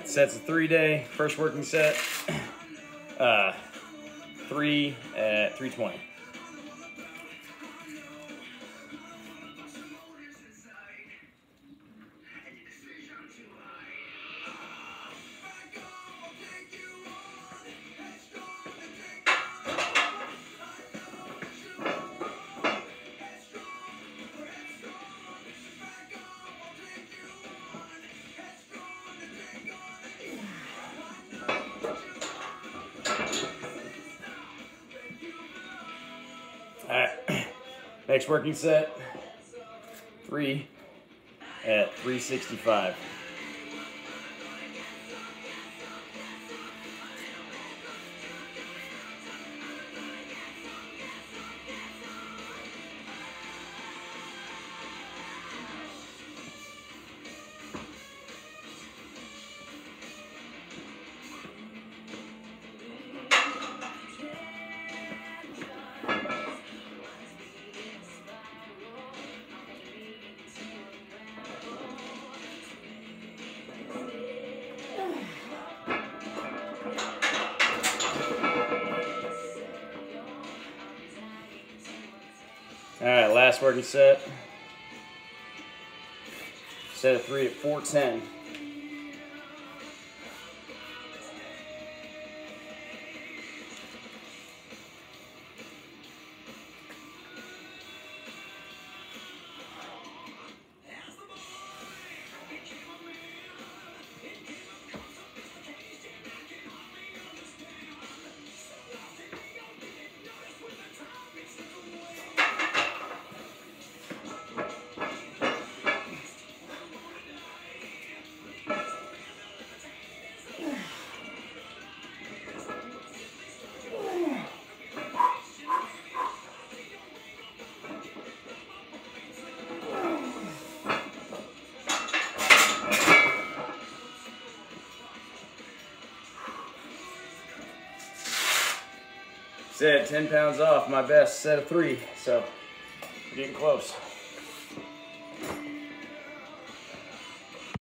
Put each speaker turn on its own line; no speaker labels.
Set's a 3-day, first working set, 3 at 320. Alright, next working set, 3 at 365. All right, last working set. Set of 3 at 410. Said 10 pounds off my best set of 3, so we're getting close.